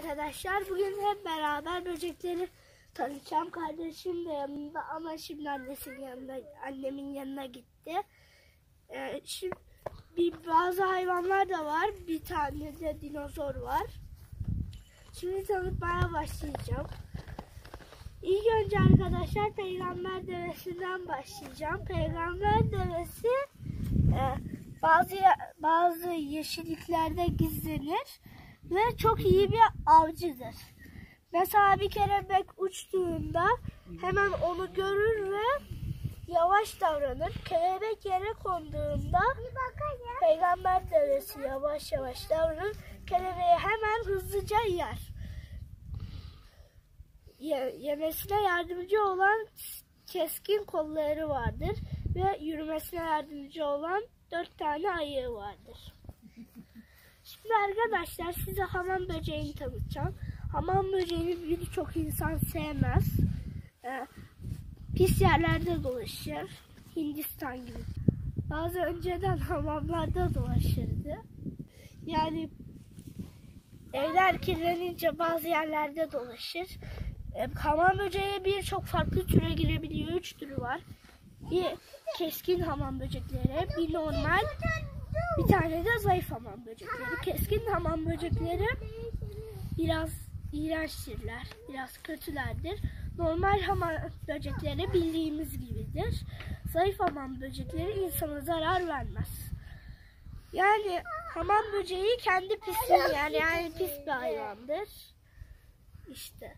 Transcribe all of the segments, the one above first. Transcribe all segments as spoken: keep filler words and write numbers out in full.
arkadaşlar. Bugün hep beraber böcekleri tanıyacağım. Kardeşim de yanımda ama şimdi annesinin yanına, annemin yanına gitti. Ee, şimdi bir, bazı hayvanlar da var. Bir tane de dinozor var. Şimdi tanıtmaya başlayacağım. İlk önce arkadaşlar peygamber devesinden başlayacağım. Peygamber devesi e, bazı bazı yeşilliklerde gizlenir ve çok iyi bir avcıdır. Mesela bir kelebek uçtuğunda hemen onu görür ve yavaş davranır. Kelebek yere konduğunda peygamber devesi yavaş yavaş davranır. Kelebeği hemen hızlıca yer. Yemesine yardımcı olan keskin kolları vardır ve yürümesine yardımcı olan dört tane ayağı vardır. Şimdi arkadaşlar size hamam böceğini tanıtacağım. Hamam böceğini birçok insan sevmez. Ee, pis yerlerde dolaşır. Hindistan gibi. Bazı önceden hamamlarda dolaşırdı. Yani evler kirlenince bazı yerlerde dolaşır. Hamam böceği birçok farklı türe girebiliyor. Üç türü var. Bir keskin hamam böcekleri, bir normal, bir tane de zayıf hamam böcekleri. Keskin hamam böcekleri biraz iğrençtirler, biraz kötülerdir. Normal hamam böcekleri bildiğimiz gibidir. Zayıf hamam böcekleri insana zarar vermez. Yani hamam böceği kendi pisliğini yani, yani pis bir hayvandır. İşte.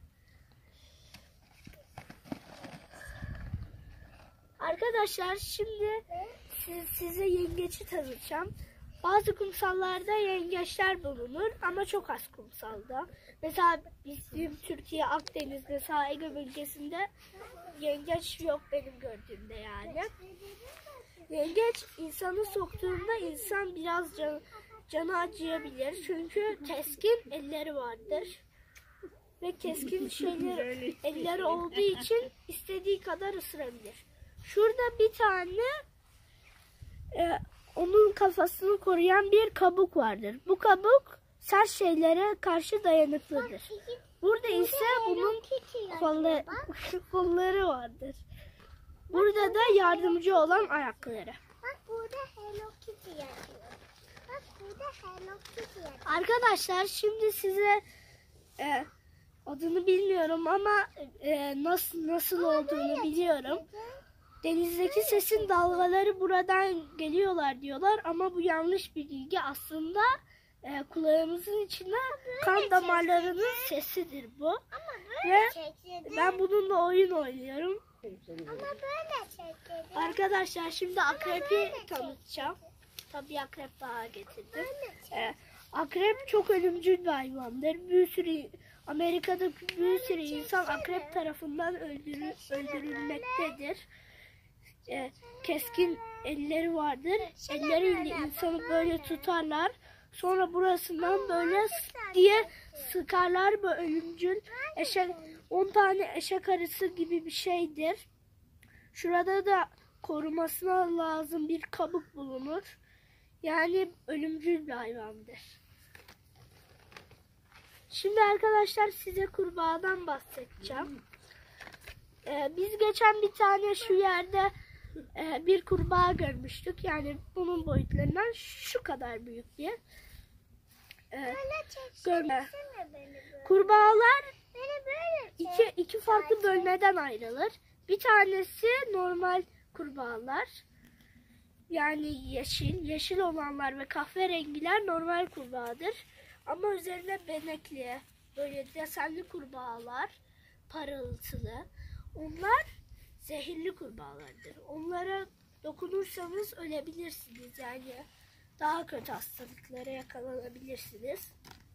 Arkadaşlar şimdi siz, size yengeci tanıtacağım. Bazı kumsallarda yengeçler bulunur ama çok az kumsalda. Mesela bizim Türkiye, Akdeniz, mesela Ege bölgesinde yengeç yok benim gördüğümde yani. Yengeç insanı soktuğunda insan biraz can, canı acıyabilir. Çünkü keskin elleri vardır. Ve keskin şeyler elleri olduğu için istediği kadar ısırabilir. Şurada bir tane e, onun kafasını koruyan bir kabuk vardır. Bu kabuk sert şeylere karşı dayanıklıdır. Burada ise bunun kolları, kolları vardır. Burada da yardımcı olan ayakları. Bak burada Hello Kitty yazıyor. Bak burada Hello Kitty yazıyor. Arkadaşlar şimdi size e, adını bilmiyorum ama e, nasıl nasıl olduğunu biliyorum. Denizdeki sesin dalgaları buradan geliyorlar diyorlar ama bu yanlış bir bilgi. Aslında e, kulağımızın içinde kan damarlarının sesidir bu. Ama böyle ve çekildi. ben bununla oyun oynuyorum. Ama böyle çekildi. Arkadaşlar şimdi akrepi tanıtacağım. Tabii akrep daha getirdim. E, akrep çok ölümcül bir hayvandır. Bir sürü Amerika'da bir sürü insan akrep tarafından öldürül, öldürülmektedir. E, keskin elleri vardır. Elleriyle insanı böyle tutarlar. Sonra burasından böyle diye sıkarlar. Bu ölümcül eşek, on tane eşek arısı gibi bir şeydir. Şurada da korumasına lazım bir kabuk bulunur. Yani ölümcül bir hayvandır. Şimdi arkadaşlar size kurbağadan bahsedeceğim. Ee, biz geçen bir tane şu yerde e, bir kurbağa görmüştük. Yani bunun boyutlarından şu kadar büyük bir e, görme. Kurbağalar iki, iki farklı bölmeden ayrılır. Bir tanesi normal kurbağalar. Yani yeşil, yeşil olanlar ve kahverengiler normal kurbağadır. Ama üzerine benekli, böyle desenli kurbağalar, parıltılı. Onlar zehirli kurbağalardır. Onlara dokunursanız ölebilirsiniz. Yani daha kötü hastalıklara yakalanabilirsiniz.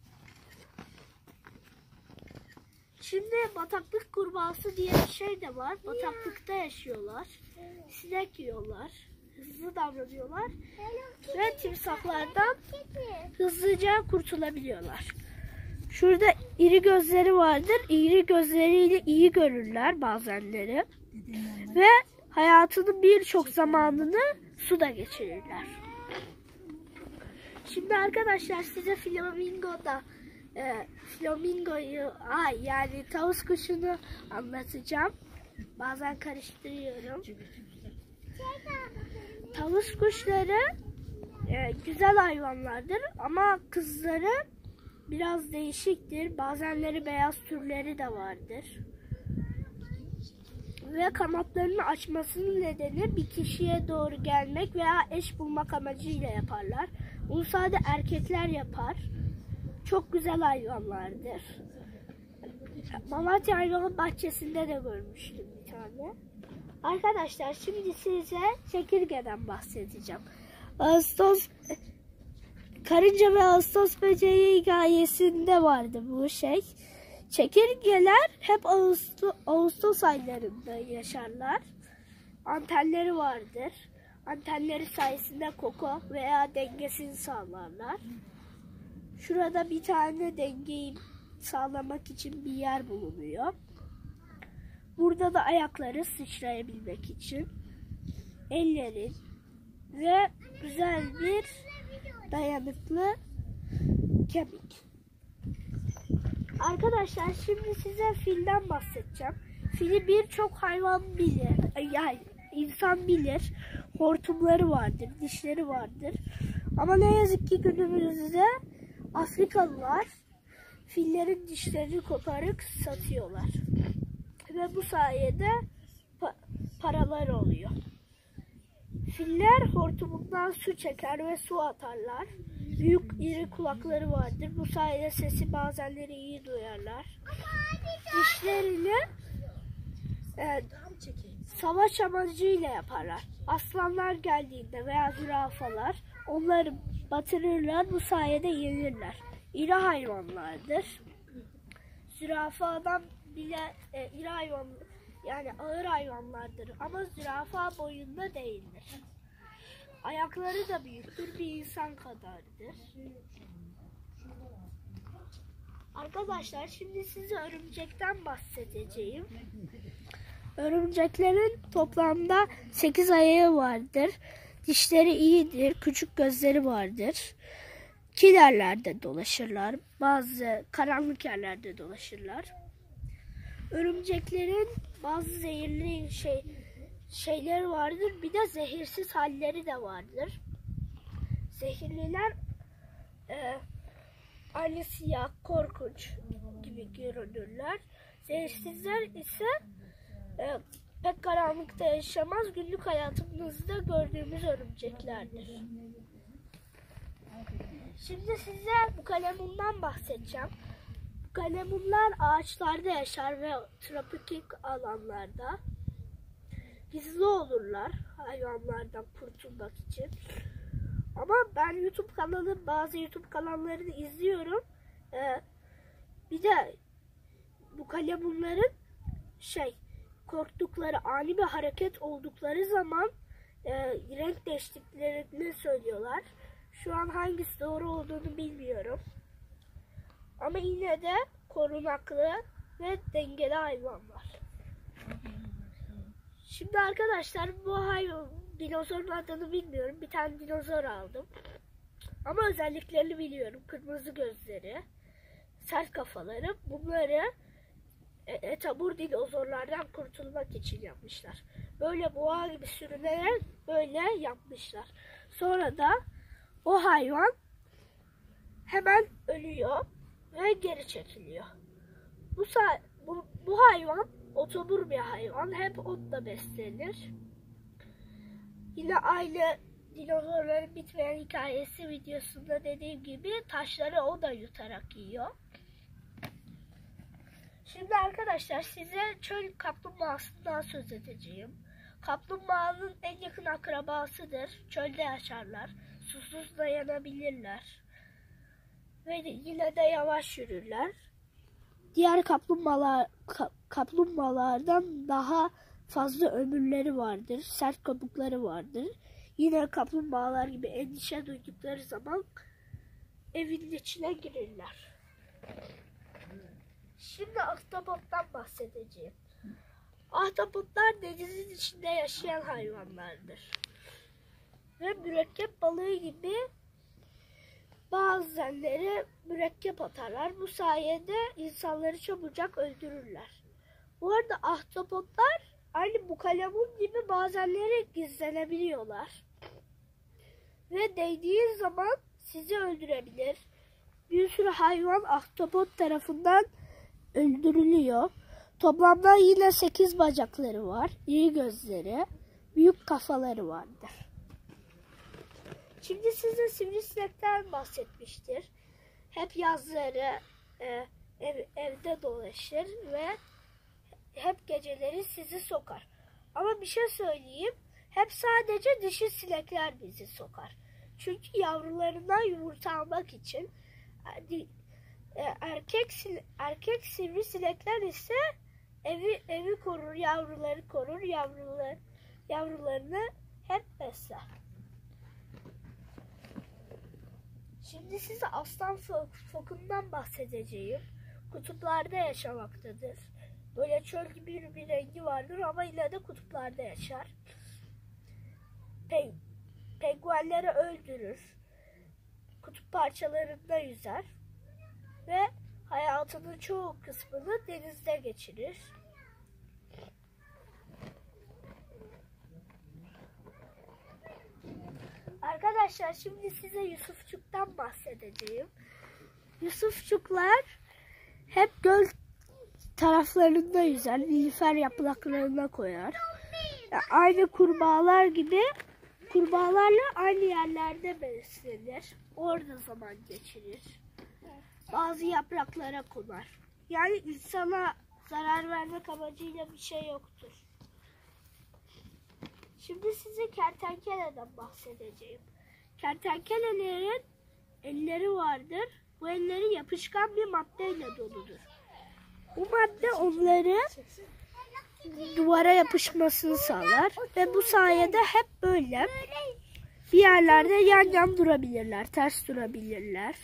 Şimdi bataklık kurbağası diye bir şey de var. Bataklıkta yaşıyorlar. Sinek yiyorlar. Hızlı davranıyorlar. Ve timsahlardan hızlıca kurtulabiliyorlar. Şurada iri gözleri vardır. İri gözleriyle iyi görürler bazenleri. Ve hayatının birçok zamanını suda geçirirler. Şimdi arkadaşlar size flamingo da e, flamingoyu, ay yani tavus kuşunu anlatacağım. Bazen karıştırıyorum. Tavus kuşları e, güzel hayvanlardır ama kızları biraz değişiktir. Bazenleri beyaz türleri de vardır. Ve kanatlarını açmasının nedeni bir kişiye doğru gelmek veya eş bulmak amacıyla yaparlar. Bunu sadece erkekler yapar. Çok güzel hayvanlardır. Malatya Hayvanat Bahçesi'nde de görmüştüm bir tane. Arkadaşlar şimdi size çekirgeden bahsedeceğim. Ağustos Karınca ve Ağustos böceği hikayesinde vardı bu şey. Çekirgeler hep Ağustos, Ağustos aylarında yaşarlar. Antenleri vardır. Antenleri sayesinde koku veya dengesini sağlarlar. Şurada bir tane dengeyi sağlamak için bir yer bulunuyor. Burada da ayakları sıçrayabilmek için. Ellerin ve güzel bir dayanıklı kemik. Arkadaşlar şimdi size filden bahsedeceğim. Fili birçok hayvan bilir, yani insan bilir. Hortumları vardır, dişleri vardır. Ama ne yazık ki günümüzde Afrikalılar fillerin dişlerini koparıp satıyorlar. Ve bu sayede pa paralar oluyor. Filler hortumundan su çeker ve su atarlar. Büyük iri kulakları vardır. Bu sayede sesi bazenleri iyi duyarlar. Dişlerini e, savaş amacıyla yaparlar. Aslanlar geldiğinde veya zürafalar onları batırırlar. Bu sayede yenirler. İri hayvanlardır. Zürafadan bile e, iri hayvan, yani ağır hayvanlardır ama zürafa boyunda değildir. Ayakları da büyüktür, bir insan kadardır. Arkadaşlar şimdi size örümcekten bahsedeceğim. Örümceklerin toplamda sekiz ayağı vardır. Dişleri iyidir, küçük gözleri vardır. Kilerlerde dolaşırlar, bazı karanlık yerlerde dolaşırlar. Örümceklerin bazı zehirli şey şeyleri vardır. Bir de zehirsiz halleri de vardır. Zehirliler e, aynı siyah, korkunç gibi görünürler. Zehirsizler ise e, pek karanlıkta yaşamaz. Günlük hayatımızda gördüğümüz örümceklerdir. Şimdi size bu kalemundan bahsedeceğim. Bu kalemunlar ağaçlarda yaşar ve tropik alanlarda. Gizli olurlar hayvanlardan kurtulmak için. Ama ben YouTube kanalı, bazı YouTube kanallarını izliyorum. Ee, bir de bu kalemunların şey korktukları, ani bir hareket oldukları zaman e, renk değiştiklerini söylüyorlar. Şu an hangisi doğru olduğunu bilmiyorum. Ama yine de korunaklı ve dengeli hayvanlar. Şimdi arkadaşlar bu hayvan, dinozorun adını bilmiyorum. Bir tane dinozor aldım. Ama özelliklerini biliyorum. Kırmızı gözleri, sert kafaları. Bunları etabur dinozorlardan kurtulmak için yapmışlar. Böyle boğa gibi sürünerek böyle yapmışlar. Sonra da o hayvan hemen ölüyor ve geri çekiliyor. Bu, bu, bu hayvan otobur bir hayvan. Hep otla beslenir. Yine aynı dinozorların bitmeyen hikayesi videosunda dediğim gibi taşları o da yutarak yiyor. Şimdi arkadaşlar size çöl kaplumbağasından söz edeceğim. Kaplumbağanın en yakın akrabasıdır. Çölde yaşarlar. Susuz dayanabilirler. Ve yine de yavaş yürürler. Diğer kaplumbağalar, ka, kaplumbağalardan daha fazla ömürleri vardır. Sert kabukları vardır. Yine kaplumbağalar gibi endişe duydukları zaman evin içine girirler. Şimdi ahtapottan bahsedeceğim. Ahtapotlar denizin içinde yaşayan hayvanlardır. Ve mürekkep balığı gibi Bazenleri mürekkep atarlar. Bu sayede insanları çabucak öldürürler. Bu arada ahtapotlar aynı bu kalemun gibi bazenleri gizlenebiliyorlar. Ve değdiği zaman sizi öldürebilir. Bir sürü hayvan ahtapot tarafından öldürülüyor. Toplamda yine sekiz bacakları var, iri gözleri, büyük kafaları vardır. Şimdi size sivrisinekten bahsetmiştir. Hep yazları e, ev, evde dolaşır ve hep geceleri sizi sokar. Ama bir şey söyleyeyim, hep sadece dişi sinekler bizi sokar. Çünkü yavrularından yumurta almak için erkek erkek sivrisinekler ise evi evi korur, yavruları korur, yavrular yavrularını hep besler. Şimdi size aslan fokundan bahsedeceğim. Kutuplarda yaşamaktadır. Böyle çöl gibi bir rengi vardır ama yine de kutuplarda yaşar. Pe penguenleri öldürür. Kutup parçalarında yüzer. Ve hayatının çoğu kısmını denizde geçirir. Arkadaşlar şimdi size yusufçuktan bahsedeceğim. Yusufçuklar hep göl taraflarında yüzer, nilüfer yapraklarına koyar. Yani aynı kurbağalar gibi kurbağalarla aynı yerlerde beslenir. Orada zaman geçirir. Bazı yapraklara konar. Yani insana zarar vermek amacıyla bir şey yoktur. Şimdi size kertenkeleden bahsedeceğim. Kertenkelelerin elleri vardır. Bu elleri yapışkan bir maddeyle doludur. Bu madde onları duvara yapışmasını sağlar ve bu sayede hep böyle bir yerlerde yan yan durabilirler, ters durabilirler.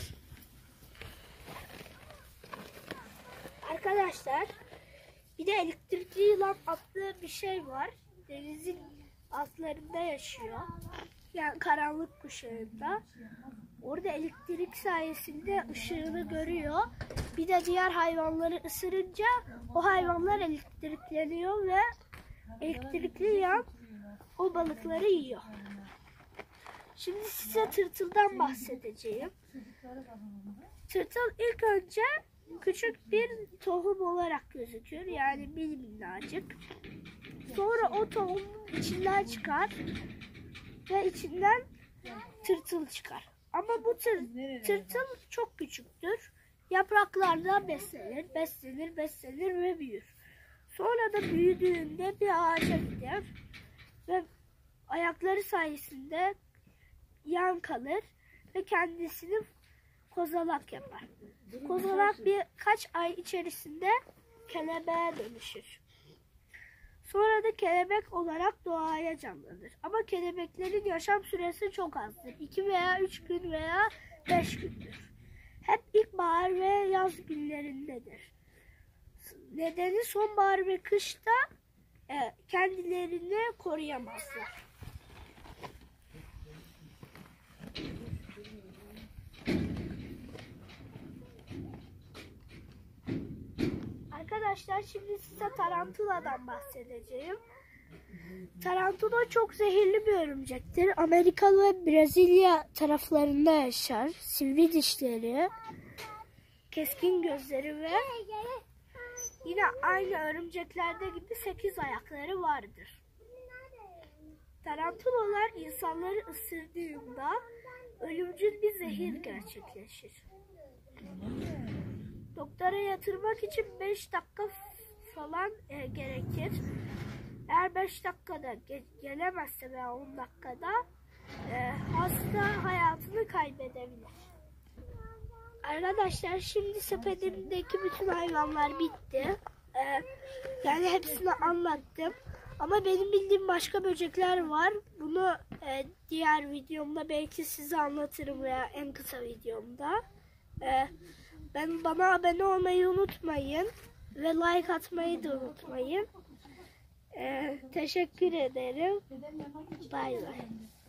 Arkadaşlar, bir de elektrikli yılan adlı bir şey var. Denizin altlarında yaşıyor. Yani karanlık kuşağında. Orada elektrik sayesinde ışığını görüyor. Bir de diğer hayvanları ısırınca o hayvanlar elektrikleniyor ve elektrikli yılan o balıkları yiyor. Şimdi size tırtıldan bahsedeceğim. Tırtıl ilk önce küçük bir tohum olarak gözükür. Yani mini minnacık. Sonra o tohumun içinden çıkar ve içinden tırtıl çıkar. Ama bu tır, tırtıl çok küçüktür. Yapraklardan beslenir, beslenir, beslenir ve büyür. Sonra da büyüdüğünde bir ağaca gider ve ayakları sayesinde yan kalır ve kendisini kozalak yapar. Kozalak birkaç ay içerisinde kelebeğe dönüşür. Sonra da kelebek olarak doğaya canlanır. Ama kelebeklerin yaşam süresi çok azdır. iki veya üç gün veya beş gündür. Hep ilkbahar ve yaz günlerindedir. Nedeni sonbahar ve kışta e, kendilerini koruyamazlar. Arkadaşlar şimdi size tarantuladan bahsedeceğim. Tarantula çok zehirli bir örümcektir. Amerika ve Brezilya taraflarında yaşar. Sivri dişleri, keskin gözleri ve yine aynı örümceklerde gibi sekiz ayakları vardır. Tarantulalar insanları ısırdığında ölümcül bir zehir gerçekleşir. Doktora yatırmak için beş dakika falan e, gerekir. Eğer beş dakikada ge gelemezse veya on dakikada e, hasta hayatını kaybedebilir. Arkadaşlar şimdi sepetimdeki bütün hayvanlar bitti. E, yani hepsini anlattım. Ama benim bildiğim başka böcekler var. Bunu e, diğer videomda belki size anlatırım veya en kısa videomda. E, Ben bana abone olmayı unutmayın ve like atmayı da unutmayın. Ee, teşekkür ederim. Bay bay.